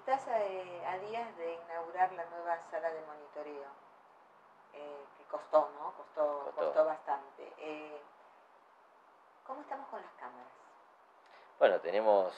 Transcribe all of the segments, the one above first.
Estás a días de inaugurar la nueva sala de monitoreo, que costó, ¿no? Costó bastante. ¿Cómo estamos con las cámaras? Bueno, tenemos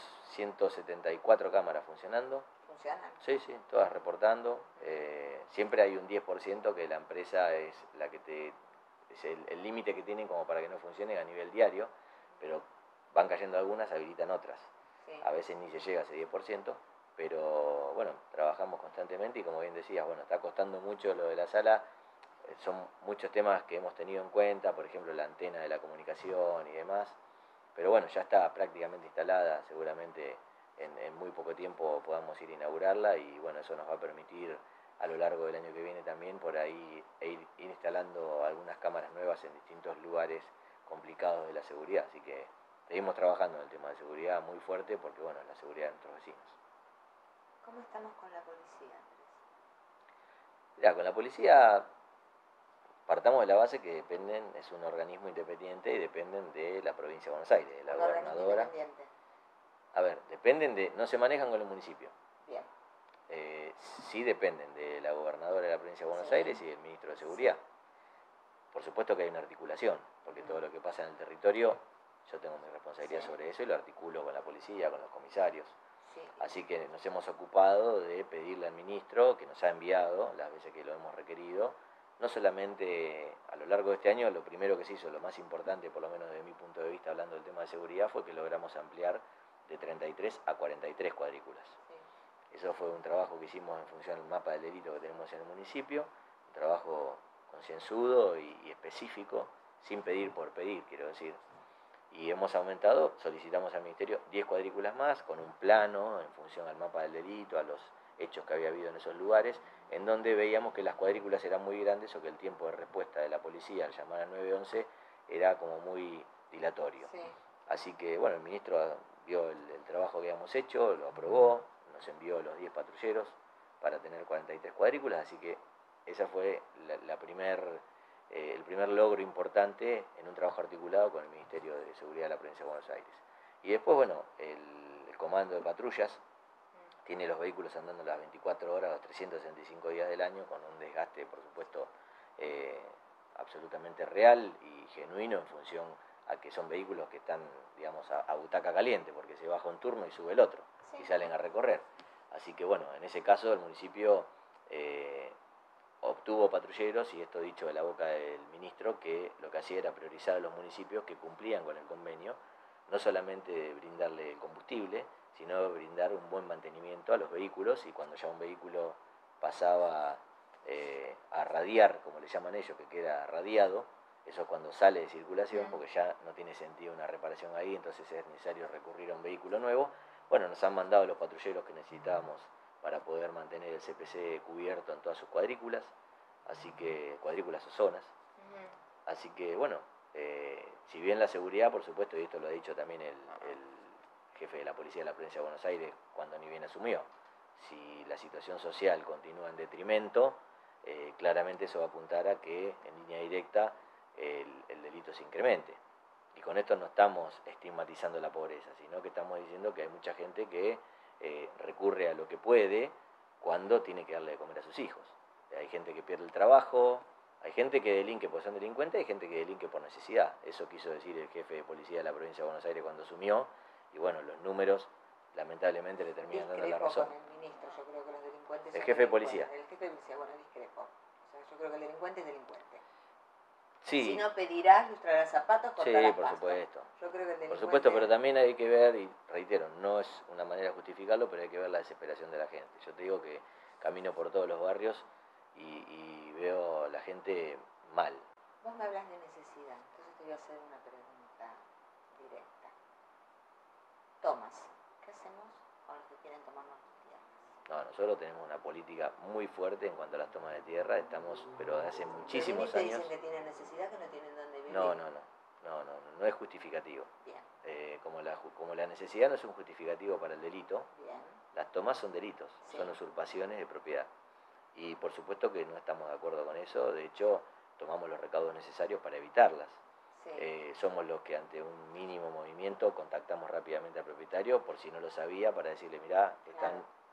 174 cámaras funcionando. ¿Funcionan? Sí, todas reportando. Siempre hay un 10% que la empresa es la que es el límite que tienen como para que no funcione a nivel diario, pero van cayendo algunas, habilitan otras. Sí. A veces ni se llega a ese 10%, pero bueno, trabajamos constantemente y como bien decías, bueno, está costando mucho lo de la sala. Son muchos temas que hemos tenido en cuenta, por ejemplo la antena de la comunicación y demás, pero bueno, ya está prácticamente instalada, seguramente en muy poco tiempo podamos ir a inaugurarla y bueno, eso nos va a permitir a lo largo del año que viene también por ahí ir instalando algunas cámaras nuevas en distintos lugares complicados de la seguridad, así que seguimos trabajando en el tema de seguridad muy fuerte porque bueno, es la seguridad de nuestros vecinos. ¿Cómo estamos con la policía, Andrés? Mirá, con la policía partamos de la base que es un organismo independiente y dependen de la provincia de Buenos Aires, de la gobernadora. A ver, no se manejan con el municipio. Bien. Sí dependen de la gobernadora de la provincia de Buenos Aires y del ministro de Seguridad. Por supuesto que hay una articulación, porque todo lo que pasa en el territorio, yo tengo mi responsabilidad sobre eso y lo articulo con la policía, con los comisarios. Así que nos hemos ocupado de pedirle al ministro, que nos ha enviado las veces que lo hemos requerido, no solamente a lo largo de este año, lo primero que se hizo, lo más importante, por lo menos desde mi punto de vista, hablando del tema de seguridad, fue que logramos ampliar de 33 a 43 cuadrículas. Eso fue un trabajo que hicimos en función del mapa del delito que tenemos en el municipio, un trabajo concienzudo y específico, sin pedir por pedir, quiero decir. Y hemos aumentado, solicitamos al Ministerio 10 cuadrículas más, con un plano en función al mapa del delito, a los hechos que había habido en esos lugares, en donde veíamos que las cuadrículas eran muy grandes o que el tiempo de respuesta de la policía al llamar al 911 era como muy dilatorio. Sí. Así que, bueno, el ministro vio el trabajo que habíamos hecho, lo aprobó, nos envió los 10 patrulleros para tener 43 cuadrículas, así que esa fue el primer logro importante en un trabajo articulado con el Ministerio de Seguridad de la Provincia de Buenos Aires. Y después, bueno, el comando de patrullas tiene los vehículos andando las 24 horas, los 365 días del año, con un desgaste, por supuesto, absolutamente real y genuino en función a que son vehículos que están, digamos, a butaca caliente, porque se baja un turno y sube el otro, y salen a recorrer. Así que, bueno, en ese caso el municipio obtuvo patrulleros, y esto dicho de la boca del ministro, que lo que hacía era priorizar a los municipios que cumplían con el convenio, no solamente brindarle el combustible, sino brindar un buen mantenimiento a los vehículos, y cuando ya un vehículo pasaba a radiar, como le llaman ellos, que queda radiado, eso es cuando sale de circulación, porque ya no tiene sentido una reparación ahí, entonces es necesario recurrir a un vehículo nuevo. Bueno, nos han mandado los patrulleros que necesitábamos para poder mantener el CPC cubierto en todas sus cuadrículas, así que cuadrículas o zonas. Así que bueno, si bien la seguridad, por supuesto, y esto lo ha dicho también el jefe de la policía de la provincia de Buenos Aires cuando ni bien asumió, si la situación social continúa en detrimento, claramente eso va a apuntar a que en línea directa el delito se incremente. Y con esto no estamos estigmatizando la pobreza, sino que estamos diciendo que hay mucha gente que recurre a lo que puede cuando tiene que darle de comer a sus hijos. Hay gente que pierde el trabajo, hay gente que delinque porque son delincuentes, hay gente que delinque por necesidad. Eso quiso decir el jefe de policía de la provincia de Buenos Aires cuando asumió, y bueno, los números lamentablemente le terminan dando la razón. Con el ministro, yo creo que los delincuentes el jefe de policía. El jefe de policía, bueno, discrepo. O sea, yo creo que el delincuente es delincuente. Sí. Si no pedirás, lustrarás zapatos, cortarás por supuesto. Yo creo que el delincuente... Por supuesto, pero también hay que ver, y reitero, no es una manera de justificarlo, pero hay que ver la desesperación de la gente. Yo te digo que camino por todos los barrios y veo a la gente mal. Vos me hablas de necesidad, entonces te voy a hacer una pregunta directa. Tomas, ¿qué hacemos con los que quieren tomarnos tierras? No, nosotros tenemos una política muy fuerte en cuanto a las tomas de tierra, estamos, pero de hace muchísimos te años... dicen que tienen necesidad, que no tienen dónde vivir. No es justificativo. Bien. Como la necesidad no es un justificativo para el delito, bien, las tomas son delitos, son usurpaciones de propiedad. Y por supuesto que no estamos de acuerdo con eso, de hecho tomamos los recaudos necesarios para evitarlas. Somos los que ante un mínimo movimiento contactamos rápidamente al propietario, por si no lo sabía, para decirle, mirá, están cometiendo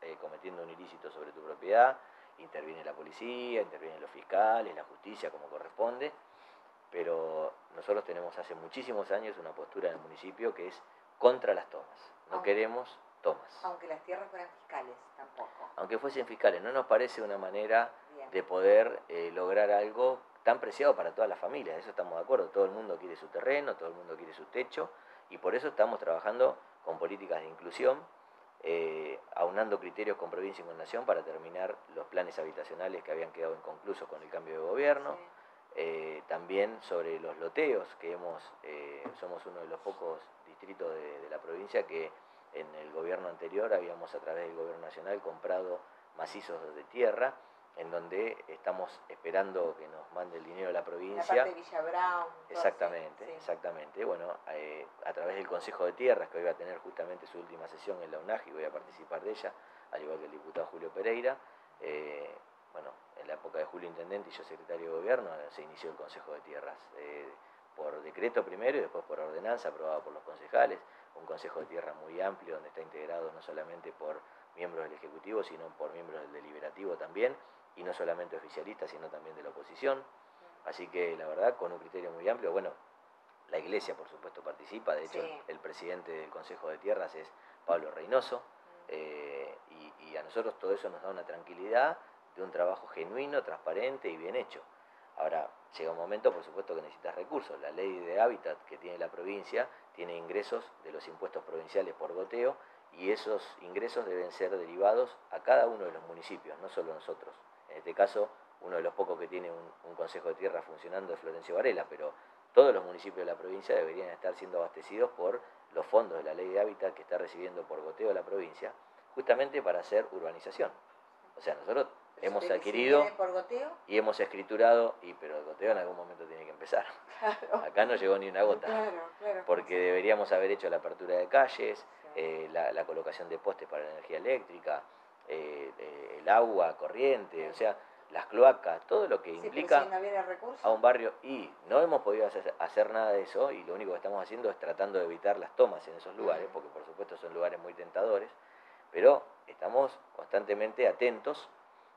cometiendo un ilícito sobre tu propiedad, interviene la policía, intervienen los fiscales, la justicia como corresponde, pero nosotros tenemos hace muchísimos años una postura en el municipio que es contra las tomas. No queremos tomas. Aunque las tierras fueran fiscales, tampoco. Aunque fuesen fiscales, no nos parece una manera Bien. de poder lograr algo tan preciado para todas las familias. Eso estamos de acuerdo. Todo el mundo quiere su terreno, todo el mundo quiere su techo, y por eso estamos trabajando con políticas de inclusión, aunando criterios con provincia y con nación para terminar los planes habitacionales que habían quedado inconclusos con el cambio de gobierno. Sí. También sobre los loteos, que somos uno de los pocos distritos de la provincia que en el gobierno anterior habíamos, a través del gobierno nacional, comprado macizos de tierra, en donde estamos esperando que nos mande el dinero de la provincia. La parte de Villa Brown. Exactamente, Sí. Exactamente. Bueno, a través del Consejo de Tierras, que hoy va a tener justamente su última sesión en la UNAG, y voy a participar de ella, al igual que el diputado Julio Pereira. Bueno, en la época de Julio Intendente y yo secretario de Gobierno, se inició el Consejo de Tierras, por decreto primero y después por ordenanza aprobada por los concejales. Un Consejo de Tierra muy amplio, donde está integrado no solamente por miembros del Ejecutivo, sino por miembros del Deliberativo también, y no solamente oficialistas, sino también de la oposición. Así que la verdad, con un criterio muy amplio. Bueno, la Iglesia por supuesto participa, de hecho sí. el presidente del Consejo de Tierras es Pablo Reynoso, y a nosotros todo eso nos da una tranquilidad de un trabajo genuino, transparente y bien hecho. Ahora, llega un momento, por supuesto, que necesitas recursos. La ley de hábitat que tiene la provincia tiene ingresos de los impuestos provinciales por goteo, y esos ingresos deben ser derivados a cada uno de los municipios, no solo nosotros. En este caso, uno de los pocos que tiene un Consejo de Tierra funcionando es Florencio Varela, pero todos los municipios de la provincia deberían estar siendo abastecidos por los fondos de la ley de hábitat que está recibiendo por goteo la provincia, justamente para hacer urbanización. O sea, nosotros hemos adquirido por goteo y hemos escriturado, pero el goteo en algún momento tiene que empezar. Claro. Acá no llegó ni una gota, claro, porque deberíamos haber hecho la apertura de calles, la colocación de postes para la energía eléctrica, el agua corriente, o sea, las cloacas, todo lo que implica si no hubiera recursos a un barrio, y no hemos podido hacer nada de eso, y lo único que estamos haciendo es tratando de evitar las tomas en esos lugares, porque por supuesto son lugares muy tentadores, pero estamos constantemente atentos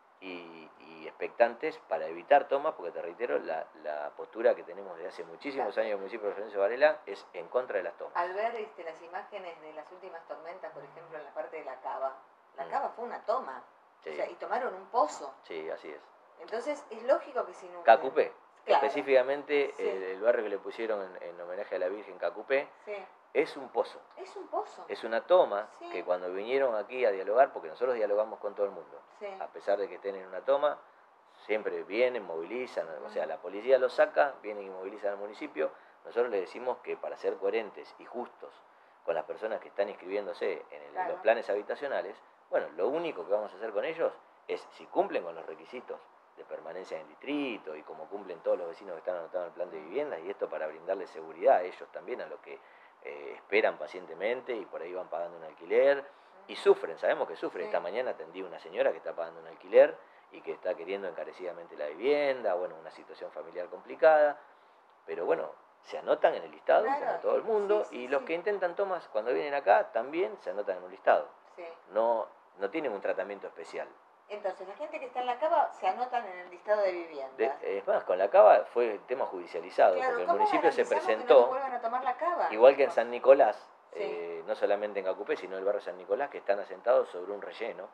y expectantes para evitar tomas, porque te reitero, la postura que tenemos desde hace muchísimos años en el municipio de Florencio Varela es en contra de las tomas. Al ver las imágenes de las últimas tormentas, por ejemplo, en la parte de la Cava, la Cava fue una toma, sí. O sea, y tomaron un pozo. Sí, así es. Entonces, es lógico que si no... Cacupé, claro. Específicamente sí. El barrio que le pusieron en homenaje a la Virgen, Cacupé, sí. Es un pozo. Es un pozo. Es una toma, sí. Que cuando vinieron aquí a dialogar, porque nosotros dialogamos con todo el mundo, sí. A pesar de que estén en una toma, siempre vienen, movilizan, o sea, la policía los saca, vienen y movilizan al municipio. Nosotros les decimos que para ser coherentes y justos con las personas que están inscribiéndose en los planes habitacionales, bueno, lo único que vamos a hacer con ellos es, si cumplen con los requisitos de permanencia en el distrito y como cumplen todos los vecinos que están anotados en el plan de viviendas, y esto para brindarles seguridad a ellos también, a lo que esperan pacientemente y por ahí van pagando un alquiler y sufren, sabemos que sufren. Sí. Esta mañana atendí a una señora que está pagando un alquiler y que está queriendo encarecidamente la vivienda, bueno, una situación familiar complicada, pero bueno, se anotan en el listado, claro, como todo el mundo, sí, y los que intentan tomas cuando vienen acá también se anotan en un listado. Sí. No tienen un tratamiento especial. Entonces, la gente que está en la Cava se anotan en el listado de viviendas. Es más, con la Cava fue tema judicializado, claro, porque el municipio se presentó, no vuelvan a tomar la Cava? Igual que en San Nicolás, sí. No solamente en Cacupé, sino en el barrio San Nicolás, que están asentados sobre un relleno,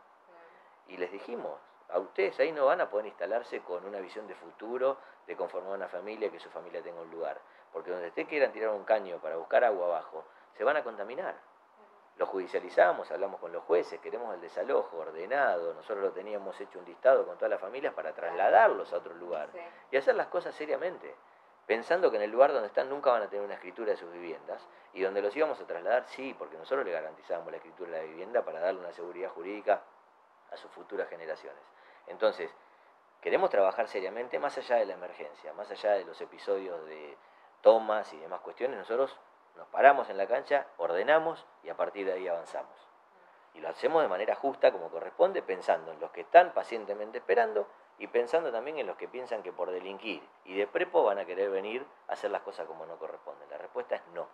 y les dijimos, a ustedes ahí no van a poder instalarse con una visión de futuro, de conformar una familia, que su familia tenga un lugar, porque donde ustedes quieran tirar un caño para buscar agua abajo, se van a contaminar. Lo judicializamos, hablamos con los jueces, queremos el desalojo ordenado, nosotros lo teníamos hecho un listado con todas las familias para trasladarlos a otro lugar, sí. Y hacer las cosas seriamente, pensando que en el lugar donde están nunca van a tener una escritura de sus viviendas, y donde los íbamos a trasladar, sí, porque nosotros le garantizábamos la escritura de la vivienda para darle una seguridad jurídica a sus futuras generaciones. Entonces, queremos trabajar seriamente más allá de la emergencia, más allá de los episodios de tomas y demás cuestiones. Nosotros nos paramos en la cancha, ordenamos y a partir de ahí avanzamos. Y lo hacemos de manera justa, como corresponde, pensando en los que están pacientemente esperando y pensando también en los que piensan que por delinquir y de prepo van a querer venir a hacer las cosas como no corresponden. La respuesta es no.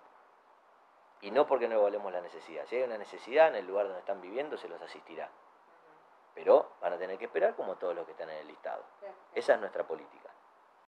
Y no porque no evaluemos la necesidad. Si hay una necesidad en el lugar donde están viviendo, se los asistirá. pero van a tener que esperar como todos los que están en el listado. Perfecto. Esa es nuestra política.